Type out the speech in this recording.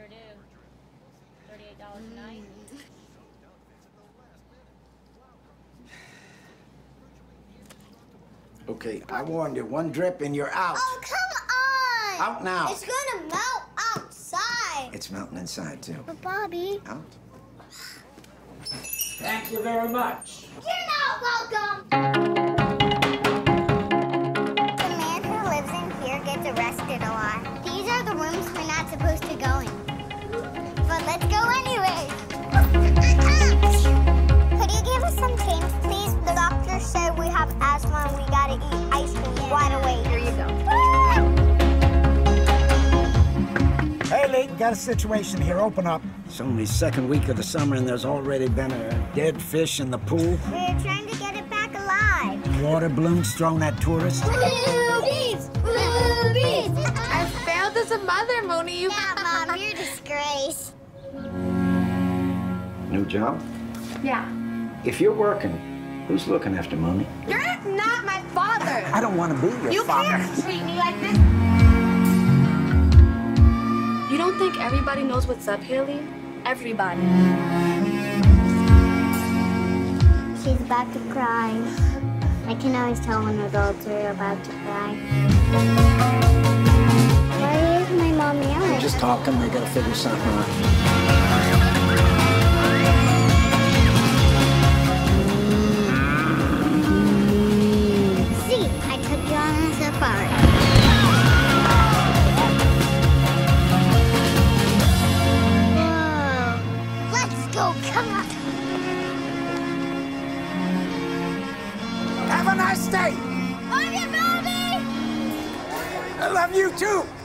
Sure do. $38 a night. Okay, I warned you. One drip and you're out. Oh, come on! Out now. It's gonna melt outside. It's melting inside, too. But, Bobby... Out. Thank you very much. You're not welcome! The man who lives in here gets arrested a lot. These are the rooms we're not supposed to go in. But let's go anyway. Could you give us some change, please? The doctor said we have asthma and we gotta eat ice cream right away. Here you go. Hey, Lee, got a situation here. Open up. It's only second week of the summer and there's already been a dead fish in the pool. We're trying to get it back alive. Water balloons thrown at tourists. Boobies! Boobies! I failed as a mother, Moni. Yeah, Mom, you're a disgrace. New job? Yeah. If you're working, who's looking after Moni? You're not my father. I don't want to be your father. You can't treat me like this. You don't think everybody knows what's up, Haley? Everybody. She's about to cry. I can always tell when adults are about to cry. Why is my mom yelling? Just talking, they gotta figure something out. See, I took you on a safari. Whoa. Let's go, come on. Have a nice day. Love you, Bobby! I love you, too.